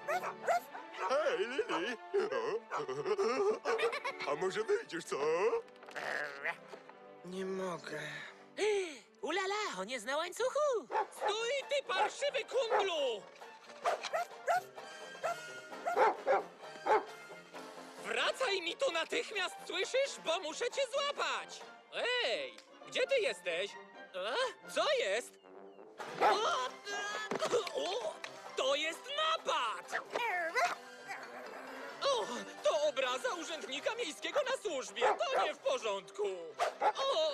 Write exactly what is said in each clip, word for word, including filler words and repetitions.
Hej, Lili! A może wyjdziesz, co? Nie mogę. Ulala, on jest na łańcuchu! Stój, ty parszywy kundlu! Wracaj mi tu natychmiast, słyszysz? Bo muszę cię złapać! Ej, gdzie ty jesteś? A? Co jest? O, o, to jest napad! O, to obraza urzędnika miejskiego na służbie. To nie w porządku. O!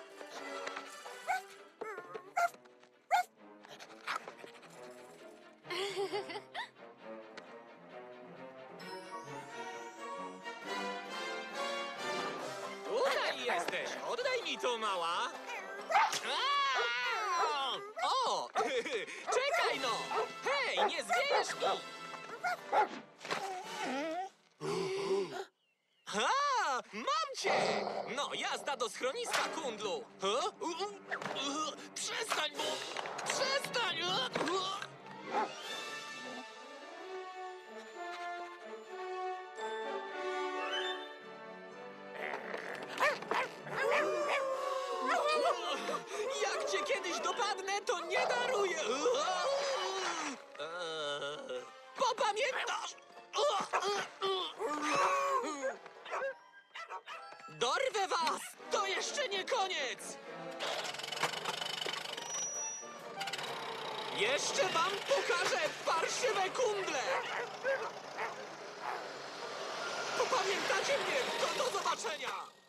Tutaj jesteś! Oddaj mi to, mała! Aaa! O! Czekaj no! Hej, nie zwiejesz mi! Ha! Mam cię! No, jazda do schroniska, kundlu! Ha? U, u, u, Przestań, bo... Przestań! U, u. Jak cię kiedyś dopadnę, to nie daruję! Popamiętasz! Dorwę was! To jeszcze nie koniec! Jeszcze wam pokażę parszywe kundle! Popamiętacie mnie! To do zobaczenia!